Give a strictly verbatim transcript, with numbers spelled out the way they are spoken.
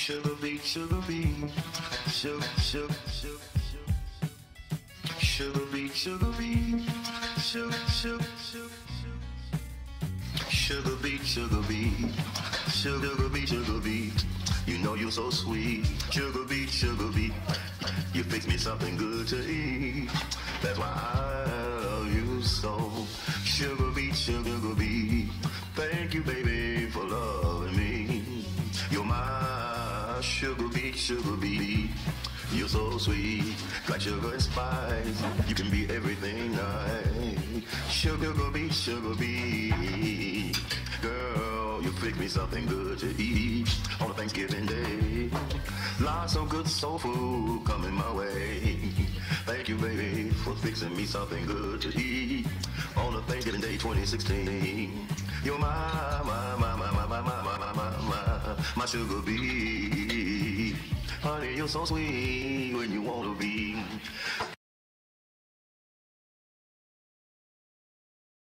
Sugar beet, sugar beet, sugar, sugar, sugar, sugar beet, sugar beet, sugar, sugar, sugar, sugar beet, sugar beet, sugar beet, sugar beet. You know you're so sweet, sugar beet, sugar beet. You fix me something good to eat. That's why I love you so. Sugar beet, sugar beet. Thank you, baby, for loving me. You're my sugar beet, sugar beet. You're so sweet, like sugar and spice. You can be everything nice. Sugar beet, sugar beet. Girl, you fix me something good to eat on a Thanksgiving day. Lots of good soul food coming my way. Thank you, baby, for fixing me something good to eat on a Thanksgiving Day twenty sixteen. You're my, my, my, my, my, my, my, my, my, my, my sugar beet. Honey, you're so sweet when you